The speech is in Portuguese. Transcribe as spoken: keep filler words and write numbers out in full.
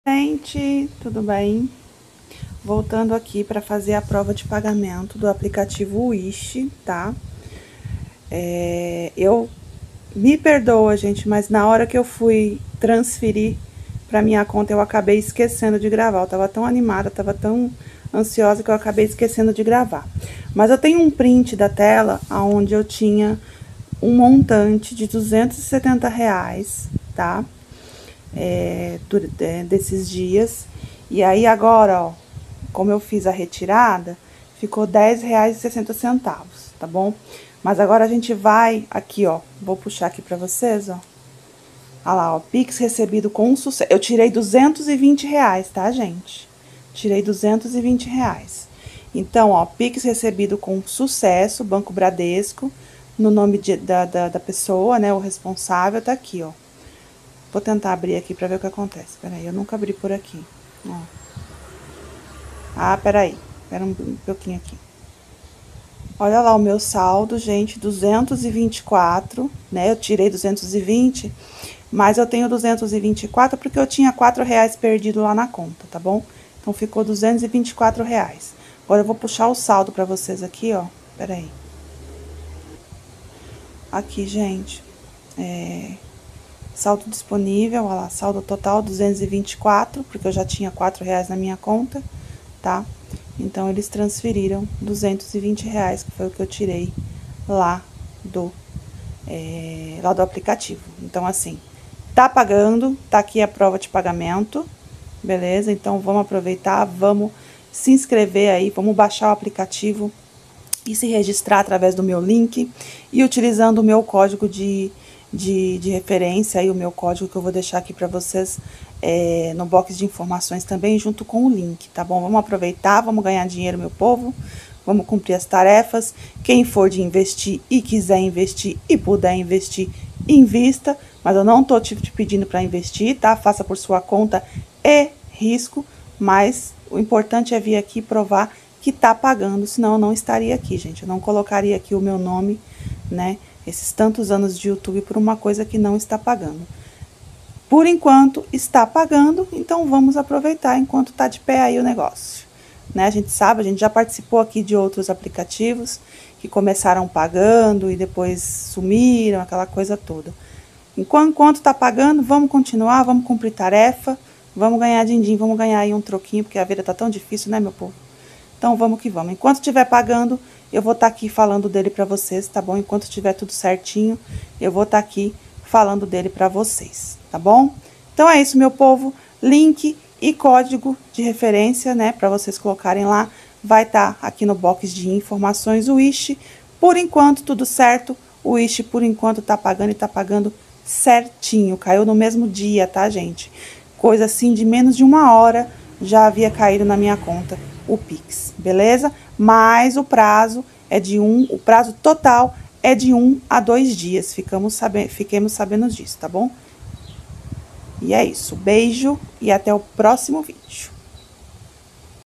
Gente, tudo bem? Voltando aqui para fazer a prova de pagamento do aplicativo Wish, tá? É, eu me perdoa, gente, mas na hora que eu fui transferir para minha conta, eu acabei esquecendo de gravar. Eu tava tão animada, tava tão ansiosa que eu acabei esquecendo de gravar. Mas eu tenho um print da tela onde eu tinha um montante de duzentos e setenta reais, tá? É, desses dias. E aí agora, ó, como eu fiz a retirada, ficou dez reais e sessenta centavos, tá bom? Mas agora a gente vai aqui, ó, vou puxar aqui pra vocês, ó. Olha lá, ó, Pix recebido com sucesso. Eu tirei duzentos e vinte reais, tá, gente? Tirei duzentos e vinte reais. Então, ó, Pix recebido com sucesso, Banco Bradesco, no nome de, da, da, da pessoa, né, o responsável, tá aqui, ó. Vou tentar abrir aqui pra ver o que acontece. Peraí, eu nunca abri por aqui, ó. Ah, peraí, espera um pouquinho aqui. Olha lá o meu saldo, gente, duzentos e vinte e quatro, né? Eu tirei duzentos e vinte, mas eu tenho duzentos e vinte e quatro porque eu tinha quatro reais perdido lá na conta, tá bom? Então, ficou duzentos e vinte e quatro reais. Agora, eu vou puxar o saldo pra vocês aqui, ó. Peraí. Aqui, gente, é... saldo disponível, olha lá, saldo total duzentos e vinte e quatro, porque eu já tinha quatro reais na minha conta, tá? Então, eles transferiram duzentos e vinte reais, que foi o que eu tirei lá do, é, lá do aplicativo. Então, assim, tá pagando, tá aqui a prova de pagamento, beleza? Então, vamos aproveitar, vamos se inscrever aí, vamos baixar o aplicativo e se registrar através do meu link e utilizando o meu código de, de, de referência, aí, o meu código que eu vou deixar aqui para vocês é, no box de informações também, junto com o link, tá bom? Vamos aproveitar, vamos ganhar dinheiro, meu povo, vamos cumprir as tarefas. Quem for de investir e quiser investir e puder investir, invista, mas eu não tô te, te pedindo para investir, tá? Faça por sua conta e risco, mas o importante é vir aqui provar que tá pagando, senão eu não estaria aqui, gente. Eu não colocaria aqui o meu nome, né? Esses tantos anos de YouTube por uma coisa que não está pagando. Por enquanto, está pagando, então vamos aproveitar enquanto tá de pé aí o negócio. Né? A gente sabe, a gente já participou aqui de outros aplicativos que começaram pagando e depois sumiram, aquela coisa toda. Enquanto, enquanto tá pagando, vamos continuar, vamos cumprir tarefa, vamos ganhar din-din, vamos ganhar aí um troquinho, porque a vida tá tão difícil, né, meu povo? Então, vamos que vamos. Enquanto estiver pagando, eu vou estar tá aqui falando dele para vocês, tá bom? Enquanto estiver tudo certinho, eu vou estar tá aqui falando dele para vocês, tá bom? Então, é isso, meu povo. Link e código de referência, né, para vocês colocarem lá, vai estar tá aqui no box de informações. O Wish, por enquanto, tudo certo. O Wish, por enquanto, tá pagando e tá pagando certinho. Caiu no mesmo dia, tá, gente? Coisa assim, de menos de uma hora, já havia caído na minha conta o Pix, beleza? Mas o prazo é de um, o prazo total é de um a dois dias. Ficamos sabendo, fiquemos sabendo disso, tá bom? E é isso. Beijo e até o próximo vídeo.